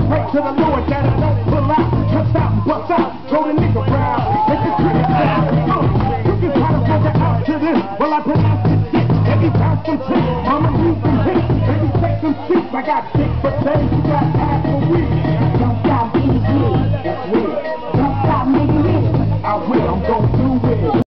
pray to the Lord that I don't pull out, cuss out, bust out, throw the nigga round, make the trigger down. You can try to figure out to this, well I pronounce this shit. Every bounce some tricks, I'ma leave some hits. Every take some seats, I got 6 for days, you got half a week.